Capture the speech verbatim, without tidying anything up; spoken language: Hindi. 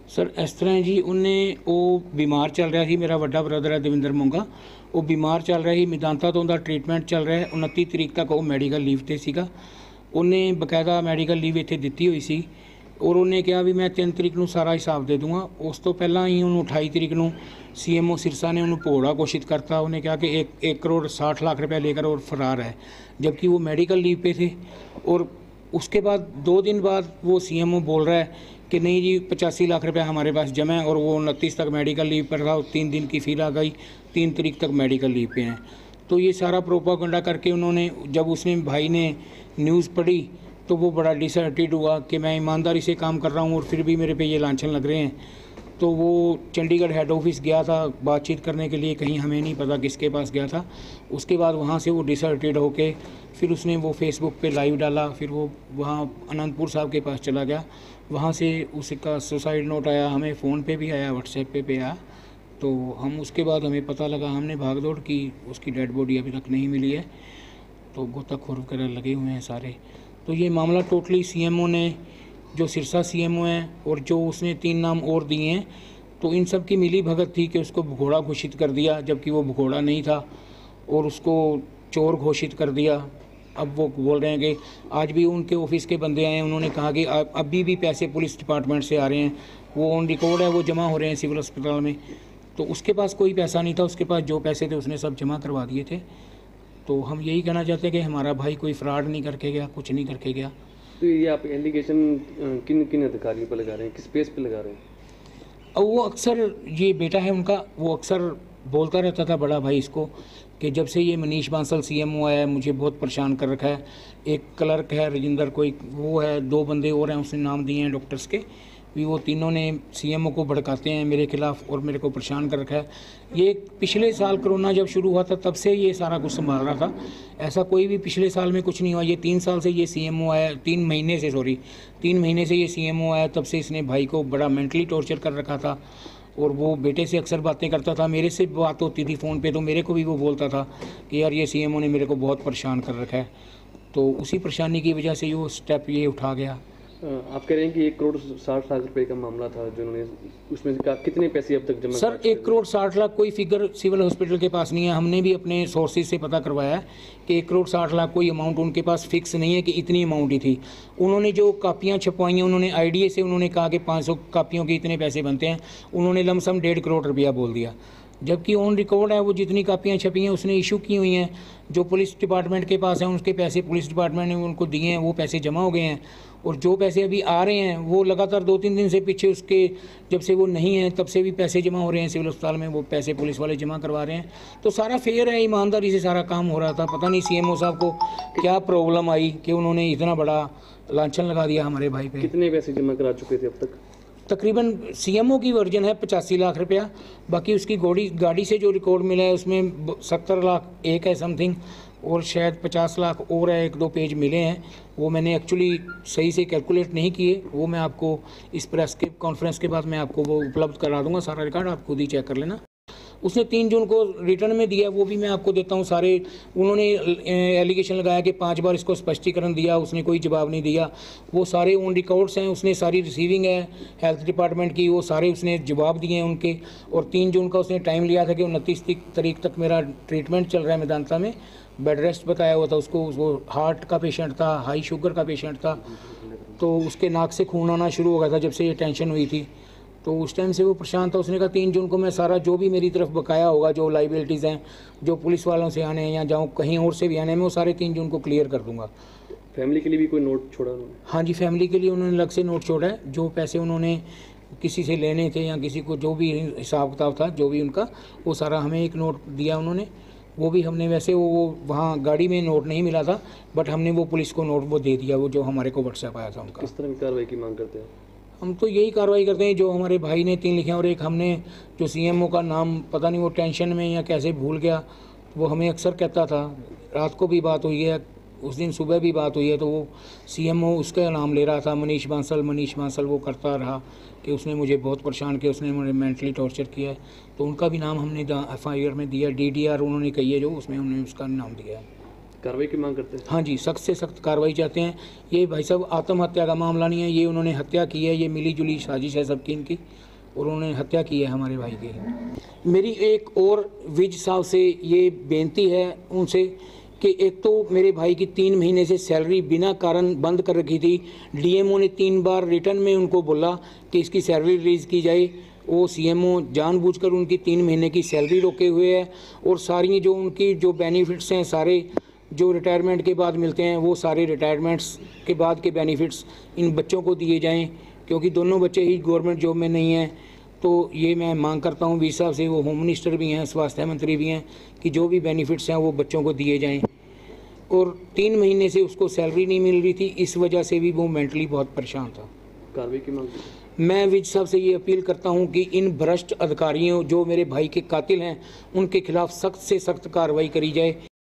सर इस तरह जी उन्हें वो बीमार चल रहा ਸੀ। मेरा ਵੱਡਾ ਬ੍ਰਦਰ है दविंदर मोंगा, वो बीमार चल रहा ਸੀ। मेदांता तो उनका ट्रीटमेंट चल रहा है। उनतीस तरीक तक वो मैडिकल लीव ਤੇ ਸੀਗਾ। ਉਹਨੇ ਬਕਾਇਦਾ ਮੈਡੀਕਲ ਲੀਵ ਇੱਥੇ ਦਿੱਤੀ ਹੋਈ ਸੀ ਔਰ ਉਹਨੇ ਕਿਹਾ ਵੀ ਮੈਂ ਤਿੰਨ ਤਰੀਕ ਨੂੰ ਸਾਰਾ ਹਿਸਾਬ ਦੇ ਦੂੰਗਾ। ਉਸ ਤੋਂ ਪਹਿਲਾਂ ਹੀ ਉਹਨੂੰ अट्ठाईस तरीक ਨੂੰ सीएमओ सिरसा ने उन्हें भोड़ा घोषित करता। उन्हें कहा कि एक एक करोड़ साठ लाख रुपया लेकर और फरार है, जबकि वो मेडिकल लीव पे थे। और उसके बाद दो दिन बाद वो सीएमओ बोल रहा है कि नहीं जी पचासी लाख रुपया हमारे पास जमा है और वो उनतीस तक मेडिकल लीव पर था। तीन दिन की फ़ीस आ गई, तीन तारीख तक मेडिकल लीव पे हैं। तो ये सारा प्रोपागेंडा करके उन्होंने, जब उसने भाई ने न्यूज़ पढ़ी तो वो बड़ा डिसअपॉइंटेड हुआ कि मैं ईमानदारी से काम कर रहा हूँ और फिर भी मेरे पे ये लांछन लग रहे हैं। तो वो चंडीगढ़ हेड ऑफिस गया था बातचीत करने के लिए, कहीं हमें नहीं पता किसके पास गया था। उसके बाद वहाँ से वो डिसअपॉइंटेड होके फिर उसने वो फेसबुक पे लाइव डाला। फिर वो वहाँ अनंतपुर साहब के पास चला गया, वहाँ से उसका सुसाइड नोट आया, हमें फ़ोन पे भी आया, व्हाट्सएप पे भी आया। तो हम उसके बाद हमें पता लगा, हमने भाग दौड़ की, उसकी डेड बॉडी अभी तक नहीं मिली है। तो गोताखोर वगैरह लगे हुए हैं सारे। तो ये मामला टोटली सीएमओ ने, जो सिरसा सीएमओ हैं और जो उसने तीन नाम और दिए हैं, तो इन सब की मिली भगत थी कि उसको भगोड़ा घोषित कर दिया, जबकि वो भगोड़ा नहीं था, और उसको चोर घोषित कर दिया। अब वो बोल रहे हैं कि आज भी उनके ऑफिस के बंदे आए हैं, उन्होंने कहा कि अभी भी पैसे पुलिस डिपार्टमेंट से आ रहे हैं, वो ऑन रिकॉर्ड है, वो जमा हो रहे हैं सिविल अस्पताल में। तो उसके पास कोई पैसा नहीं था, उसके पास जो पैसे थे उसने सब जमा करवा दिए थे। तो हम यही कहना चाहते हैं कि हमारा भाई कोई फ्रॉड नहीं करके गया, कुछ नहीं करके गया। तो ये आप एलिगेशन किन किन अधिकारियों पर लगा रहे हैं, किस पेज पे लगा रहे हैं? और वो अक्सर, ये बेटा है उनका, वो अक्सर बोलता रहता था बड़ा भाई इसको कि जब से ये मनीष बांसल सीएमओ आया है मुझे बहुत परेशान कर रखा है। एक क्लर्क है राजेंद्र, कोई वो है, दो बंदे और हैं उसने नाम दिए हैं डॉक्टर्स के, भी वो तीनों ने सीएमओ को भड़काते हैं मेरे खिलाफ और मेरे को परेशान कर रखा है। ये पिछले साल कोरोना जब शुरू हुआ था तब से ये सारा कुछ संभाल रहा था, ऐसा कोई भी पिछले साल में कुछ नहीं हुआ। ये तीन साल से ये सीएमओ आया, तीन महीने से सॉरी तीन महीने से ये सीएमओ आया, तब से इसने भाई को बड़ा मेंटली टॉर्चर कर रखा था। और वो बेटे से अक्सर बातें करता था, मेरे से बात होती थी फ़ोन पे तो मेरे को भी वो बोलता था कि यार ये सीएमओ ने मेरे को बहुत परेशान कर रखा है। तो उसी परेशानी की वजह से ये स्टेप ये उठा गया। आप कह रहे हैं कि एक करोड़ साठ लाख रुपए का मामला था जो उन्होंने, उसमें से कितने पैसे अब तक जमा? सर एक करोड़ साठ लाख कोई फिगर सिविल हॉस्पिटल के पास नहीं है। हमने भी अपने सोर्सेज से पता करवाया है कि एक करोड़ साठ लाख कोई अमाउंट उनके पास फिक्स नहीं है कि इतनी अमाउंट ही थी। उन्होंने जो कापियाँ छपवाई हैं, उन्होंने आईडीए से उन्होंने कहा कि पाँच सौ कापियों के इतने पैसे बनते हैं, उन्होंने लमसम डेढ़ करोड़ रुपया बोल दिया, जबकि ऑन रिकॉर्ड है वो जितनी कापियाँ छपी हैं उसने इशू की हुई हैं। जो पुलिस डिपार्टमेंट के पास हैं उसके पैसे पुलिस डिपार्टमेंट ने उनको दिए हैं, वो पैसे जमा हो गए हैं। और जो पैसे अभी आ रहे हैं वो लगातार दो तीन दिन से पीछे उसके, जब से वो नहीं है तब से भी पैसे जमा हो रहे हैं सिविल अस्पताल में, वो पैसे पुलिस वाले जमा करवा रहे हैं। तो सारा फेयर है, ईमानदारी से सारा काम हो रहा था। पता नहीं सीएमओ साहब को क्या प्रॉब्लम आई कि उन्होंने इतना बड़ा लांछन लगा दिया हमारे भाई पे। कितने पैसे जमा करा चुके थे अब तक? तकरीबन सीएमओ की वर्जन है पचासी लाख रुपया, बाकी उसकी गाड़ी गाड़ी से जो रिकॉर्ड मिला है उसमें सत्तर लाख एक है समथिंग, और शायद पचास लाख और है, एक दो पेज मिले हैं। वो मैंने एक्चुअली सही से कैलकुलेट नहीं किए, वो मैं आपको इस प्रेस के कॉन्फ्रेंस के बाद मैं आपको वो उपलब्ध करा दूंगा, सारा रिकॉर्ड आप खुद ही चेक कर लेना। उसने तीन जून को रिटर्न में दिया, वो भी मैं आपको देता हूँ सारे। उन्होंने एलिगेशन लगाया कि पांच बार इसको स्पष्टीकरण दिया, उसने कोई जवाब नहीं दिया। वो सारे ऑन रिकॉर्ड्स हैं, उसने सारी रिसीविंग है हेल्थ डिपार्टमेंट की, वो सारे उसने जवाब दिए हैं उनके। और तीन जून का उसने टाइम लिया था कि उनतीस तारीख तक मेरा ट्रीटमेंट चल रहा है मेदांता में, बेड रेस्ट बताया हुआ था उसको। वो हार्ट का पेशेंट था, हाई शुगर का पेशेंट था, तो उसके नाक से खून आना शुरू हो गया था जब से ये टेंशन हुई थी। तो उस टाइम से वो परेशान था। उसने कहा तीन जून को मैं सारा जो भी मेरी तरफ बकाया होगा, जो लाइबिलिटीज़ हैं, जो पुलिस वालों से आने हैं या जाऊँ कहीं और से भी आने हैं, मैं वो सारे तीन जून को क्लियर कर दूंगा। फैमिली के लिए भी कोई नोट छोड़ा उन्होंने? हाँ जी, फैमिली के लिए उन्होंने अलग से नोट छोड़ा है। जो पैसे उन्होंने किसी से लेने थे या किसी को जो भी हिसाब किताब था, जो भी उनका, वो सारा हमें एक नोट दिया उन्होंने। वो भी हमने वैसे वो वहाँ गाड़ी में नोट नहीं मिला था, बट हमने वो पुलिस को नोट वो दे दिया, वो जो हमारे को व्हाट्सएप आया था उनका। किस तरह की कार्रवाई की मांग करते हैं? हम तो यही कार्रवाई करते हैं जो हमारे भाई ने तीन लिखे हैं, और एक हमने जो सीएमओ का नाम पता नहीं वो टेंशन में या कैसे भूल गया, वो हमें अक्सर कहता था। रात को भी बात हुई है, उस दिन सुबह भी बात हुई है, तो वो सीएमओ उसका नाम ले रहा था, मनीष बांसल मनीष बांसल वो करता रहा कि उसने मुझे बहुत परेशान किया, उसने मुझे मेंटली टॉर्चर किया है। तो उनका भी नाम हमने एफ आई आर में दिया, डी डी आर उन्होंने कही है जो, उसमें उन्होंने उसका नाम दिया है। कार्रवाई की मांग करते हैं। हाँ जी, सख्त से सख्त कार्रवाई चाहते हैं। ये भाई साहब आत्महत्या का मामला नहीं है, ये उन्होंने हत्या की है, ये मिली जुली साजिश है सबकी इनकी, और उन्होंने हत्या की है हमारे भाई की। मेरी एक और विज साहब से ये बेनती है उनसे कि एक तो मेरे भाई की तीन महीने से सैलरी बिना कारण बंद कर रखी थी। डीएमओ ने तीन बार रिटर्न में उनको बोला कि इसकी सैलरी रिलीज़ की जाए, वो सीएमओ जानबूझकर उनकी तीन महीने की सैलरी रोके हुए है, और सारी जो उनकी जो बेनिफिट्स हैं सारे जो रिटायरमेंट के बाद मिलते हैं वो सारे रिटायरमेंट्स के बाद के बेनिफिट्स इन बच्चों को दिए जाएं, क्योंकि दोनों बच्चे ही गवर्नमेंट जॉब में नहीं हैं। तो ये मैं मांग करता हूँ वी साहब से, वो होम मिनिस्टर भी हैं, स्वास्थ्य मंत्री भी हैं, कि जो भी बेनिफिट्स हैं वो बच्चों को दिए जाएं। और तीन महीने से उसको सैलरी नहीं मिल रही थी, इस वजह से भी वो मेंटली बहुत परेशान था। कार्रवाई की मांग की। मैं विज साहब से ये अपील करता हूँ कि इन भ्रष्ट अधिकारियों जो मेरे भाई के कातिल हैं उनके खिलाफ सख्त से सख्त कार्रवाई करी जाए।